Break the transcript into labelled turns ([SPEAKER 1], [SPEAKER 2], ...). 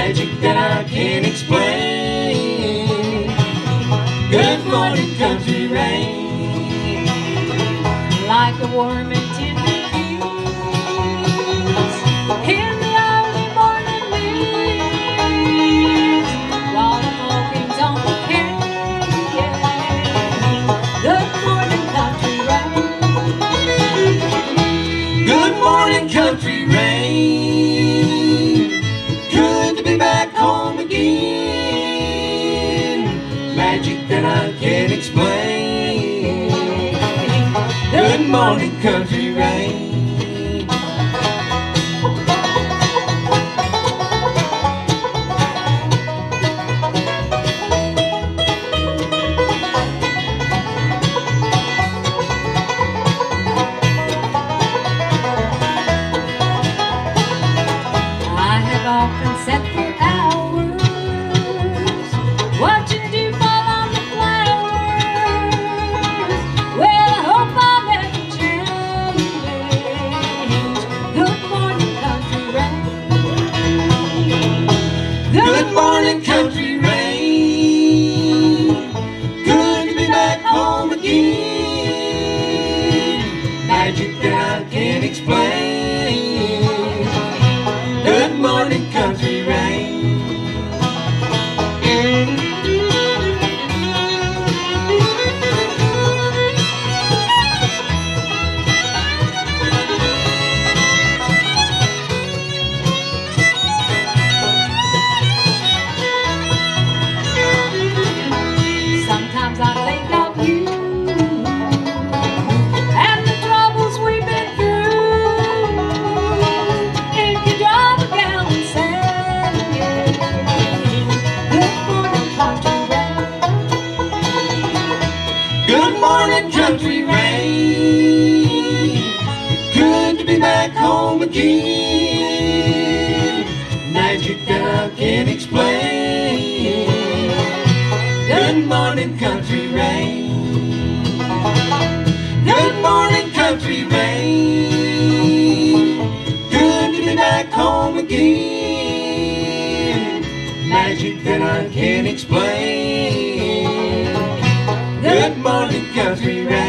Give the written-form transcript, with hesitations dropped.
[SPEAKER 1] magic that I can't explain. Good morning, country rain,
[SPEAKER 2] like a warm and tender kiss in the early morning mist, while the walking's on the cane. Good morning, country rain.
[SPEAKER 1] good morning, country rain. Good to be back home again. Magic that I can't explain. Good morning, country rain.
[SPEAKER 2] I have often sat for hours watching you fall on the flowers. Well, I hope I'll never change. Good morning, country rain.
[SPEAKER 1] Good morning, country rain. Good to be back home again. Magic that I can't explain. Good morning, country rain.
[SPEAKER 2] Sometimes I think of you and the troubles we've been through. If you drive a gallon saying, good morning, country rain.
[SPEAKER 1] Good morning, country rain. Good to be back home again. Magic that I can't explain. Good morning, country rain. Good morning, country rain. Good to be back home again. Magic that I can't explain. Good morning, country rain.